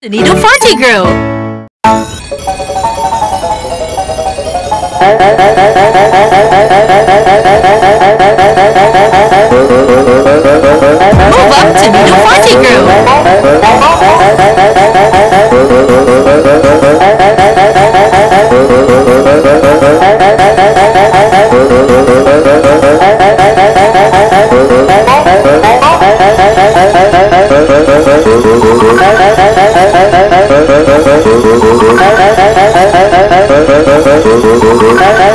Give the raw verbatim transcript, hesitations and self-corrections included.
The Needle Party Group! Move up to Needle Party Group! Thank you.